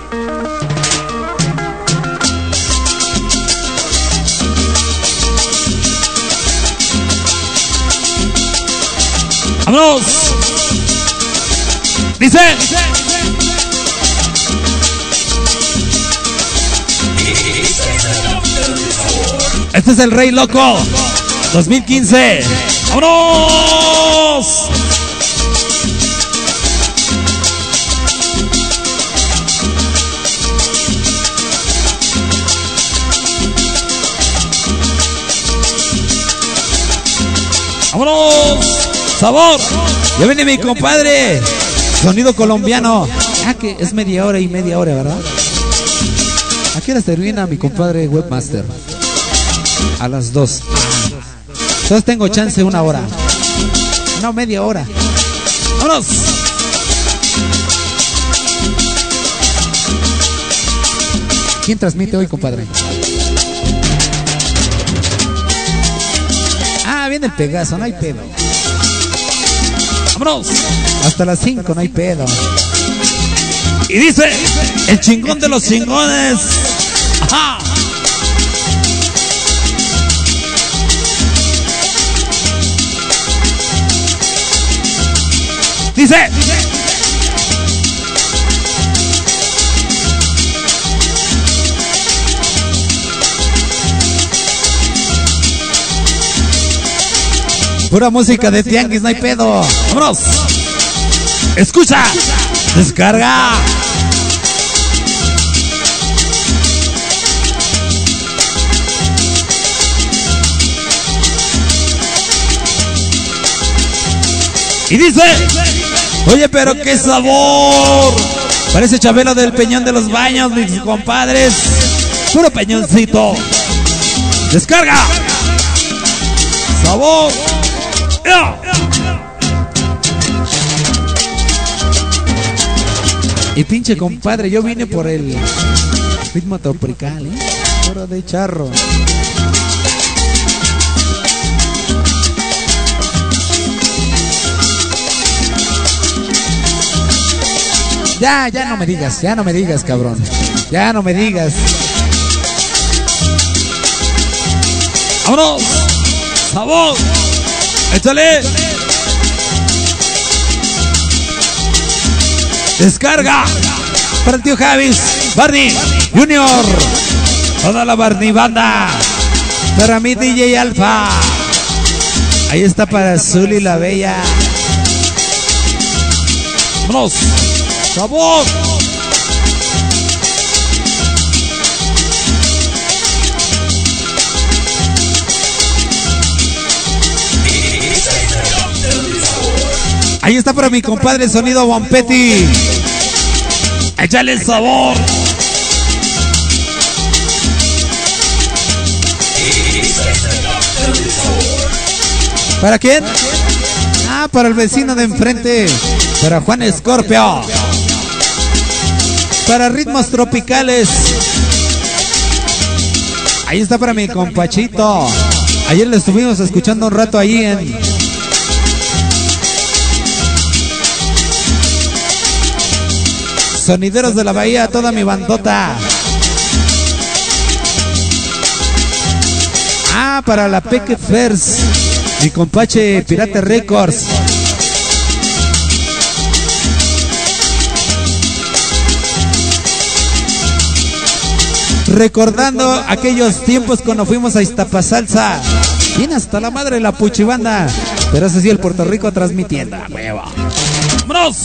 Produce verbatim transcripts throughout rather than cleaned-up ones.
¡Vámonos! Dice. Este es el Rey Loco dos mil quince. ¡Vámonos! ¡Vámonos! ¡Sabor! Ya viene mi compadre. Sonido colombiano. Ah, que es media hora y media hora, ¿verdad? ¿A qué hora termina mi compadre Webmaster? A las dos. Entonces tengo chance una hora. No, media hora. ¡Vámonos! ¿Quién transmite hoy, compadre? Ah, viene el Pegaso, no hay pedo. ¡Vámonos! Hasta las cinco, no hay pedo. Y dice, el chingón de los chingones. ¡Ajá! Dice. Pura música de tianguis, no hay pedo. ¡Vámonos! ¡Escucha! ¡Descarga! Y dice, oye, pero qué sabor. Parece Chabelo del Peñón de los Baños, mis compadres. Puro peñoncito. ¡Descarga! ¡Sabor! ¡Yeah! Y pinche compadre, yo vine por el ritmo tropical, ¿eh? Puro de charro. Ya, ya no me digas, ya no me digas, cabrón. Ya no me digas. ¡Vámonos! ¡Sabor! ¡Échale! ¡Descarga! Para el tío Javis, Barney Junior, toda la Barney banda. Para mi D J Alfa. Ahí está para Zully la Bella. ¡Vámonos! ¡Sabor! Ahí está para mi compadre Sonido Bompetti. Échale el sabor. ¿Para quién? Ah, para el vecino de enfrente. Para Juan Escorpio. Para ritmos tropicales. Ahí está para mi compachito. Ayer le estuvimos escuchando un rato ahí en Sonideros de la Bahía, toda mi bandota. Ah, para la Peque Fers, mi compache Pirate Records. Recordando aquellos tiempos cuando fuimos a Iztapasalsa. Viene hasta la madre de la puchibanda. Pero ese sí, el Puerto Rico transmitiendo. ¡Hueva! ¡Vámonos!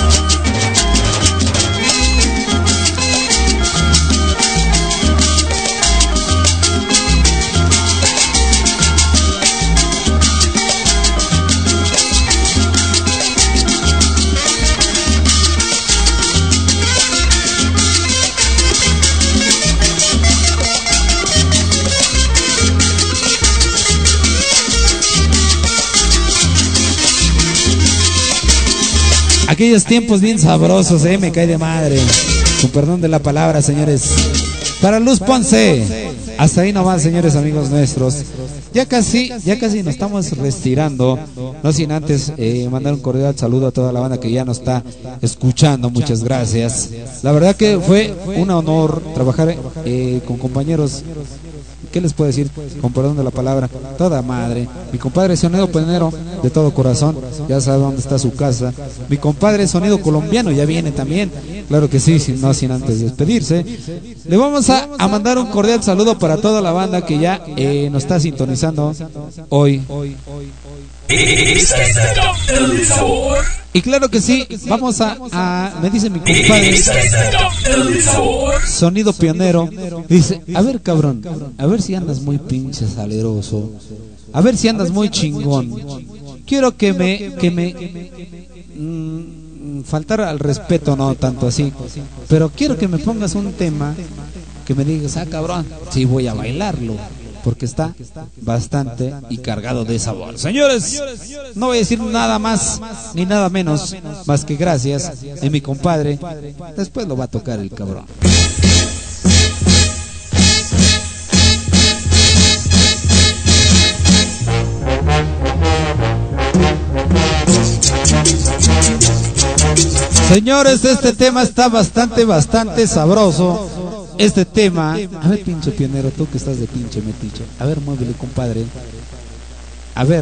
Aquellos tiempos bien sabrosos, eh, me cae de madre. Con perdón de la palabra, señores. Para Luz Ponce, hasta ahí nomás, señores amigos nuestros. Ya casi, ya casi nos estamos retirando. No sin antes eh, mandar un cordial saludo a toda la banda que ya nos está escuchando. Muchas gracias. La verdad que fue un honor trabajar eh, con compañeros. ¿Qué les puedo decir? Con perdón de la palabra, toda madre. Mi compadre Sonido Pionero, de todo corazón, ya sabe dónde está su casa. Mi compadre Sonido Colombiano ya viene también, claro que sí, sin, no sin antes despedirse. Le vamos a, a mandar un cordial saludo para toda la banda que ya eh, nos está sintonizando hoy. Y claro que sí, vamos a, a me dice mi compadre Sonido Pionero, dice, a ver cabrón, a ver si andas muy pinche saleroso, a ver si andas muy chingón, quiero que me, que me mmm, faltar al respeto, no tanto así, pero quiero que me pongas un tema que me digas, ah cabrón, sí voy a bailarlo, porque está bastante y cargado de sabor. Señores, no voy a decir nada más ni nada menos, más que gracias a mi compadre. Después lo va a tocar el cabrón. Señores, este tema está bastante, bastante sabroso. Este tema, a ver pinche pionero, tú que estás de pinche metiche, a ver muévele compadre, a ver,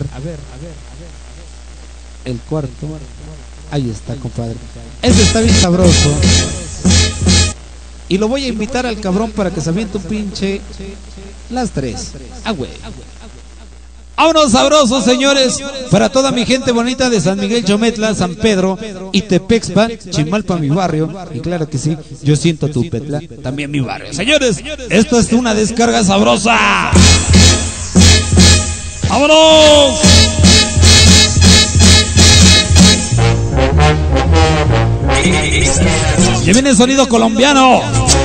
el cuarto, ahí está compadre, este está bien sabroso, y lo voy a invitar al cabrón para que se aviente un pinche, las tres, ah güey. Vámonos sabrosos, señores, para toda mi gente bonita de San Miguel Chometla, San Pedro y Tepexpan, Chimalpa, mi barrio, y claro que sí, yo siento tu Petla, también mi barrio. Señores, esto es una descarga sabrosa. ¡Vámonos! Ya viene el sonido colombiano.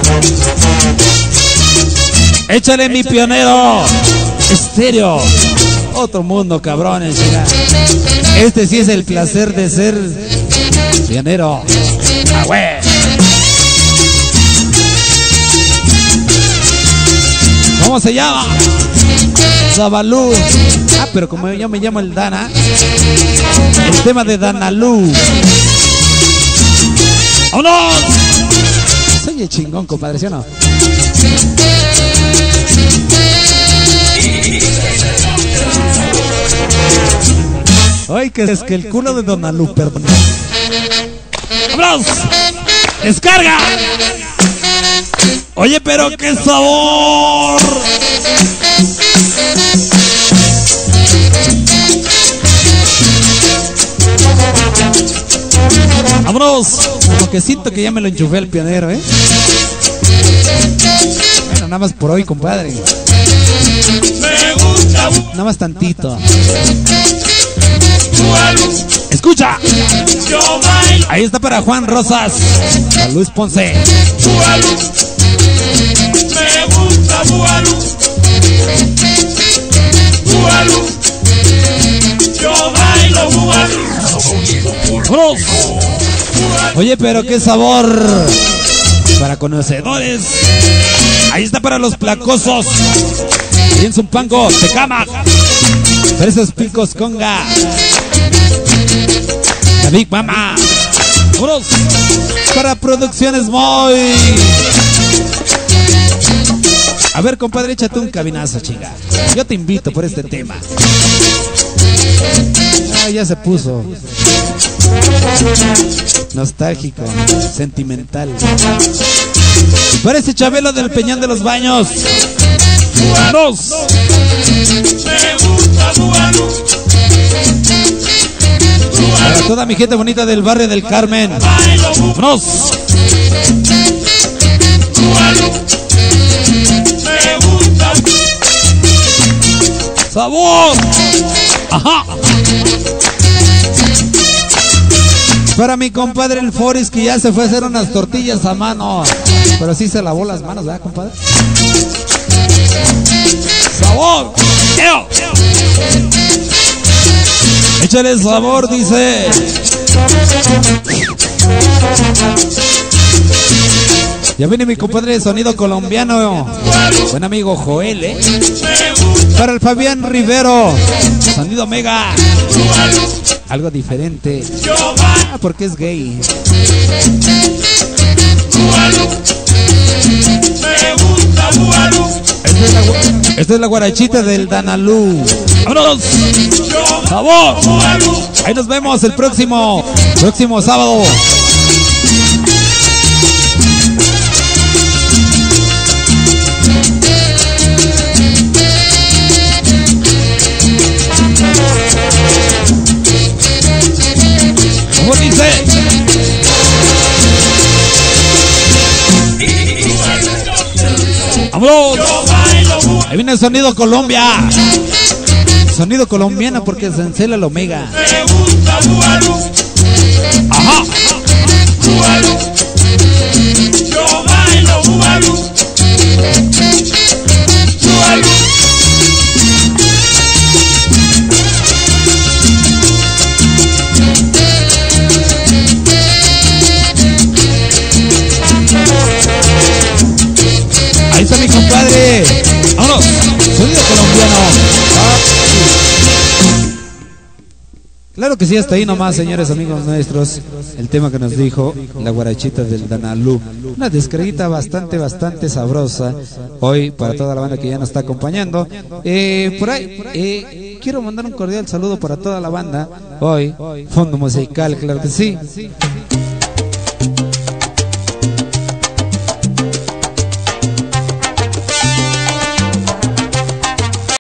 Échale mi pionero estéreo. Otro mundo, cabrones. Mira. Este sí es el placer de ser pionero. Ah, güey. ¿Cómo se llama? Zabalú. Ah, pero como yo me llamo el Dana, el tema de Danalú. ¡Vámonos! Soy el chingón, compadre, ¿sí o no? Ay, que es que el culo de Donalú, perdón. ¡Vámonos! ¡Descarga! Oye, pero qué sabor. Vámonos. Como que siento que ya me lo enchufé el pionero, ¿eh? Bueno, nada más por hoy, compadre. Nada más tantito. Escucha. Ahí está para Juan Rosas, para Luis Ponce. Me gusta Bualu. Bualu. Yo bailo Bualu. ¡Vámonos! Oye, pero qué sabor. Para conocedores. Ahí está para los placosos. Y en Zumpango, Tecama. Para esos picos conga. La Big Mama. ¡Vámonos! Para Producciones Moy. A ver, compadre, échate un cabinazo, chinga. Yo te invito por este tema. Ah, ya se puso nostálgico, sentimental. Y para ese Chabelo del Peñón de los Baños. ¡Vámonos! Para toda mi gente bonita del barrio del Carmen. ¡Vámonos! ¡Sabor! ¡Ajá! Para mi compadre el Foris, que ya se fue a hacer unas tortillas a mano. Pero sí se lavó las manos, ¿verdad, compadre? ¡Sabor! ¡Eo! Échale sabor, dice. Ya viene mi compadre de sonido colombiano, buen amigo Joel, ¿eh? Para el Fabián Rivero, sonido mega, algo diferente, ah, porque es gay. Esta es la, esta es la guarachita del Danalú. ¡Vámonos! ¡Sabor! Ahí nos vemos el próximo, próximo sábado. ¿Cómo dice? ¡Vámonos! Ahí viene el sonido Colombia. Sonido colombiano porque se encela el Omega. Ajá. Yo bailo bubalú. Ahí está mi compadre. Vámonos. Sonido colombiano. Ah. Claro que sí, hasta ahí nomás, señores amigos nuestros. El tema que nos dijo la guarachita del Danalú. Una descarguita bastante, bastante sabrosa. Hoy para toda la banda que ya nos está acompañando. Eh, por ahí, eh, quiero mandar un cordial saludo para toda la banda. Hoy, fondo musical, claro que sí.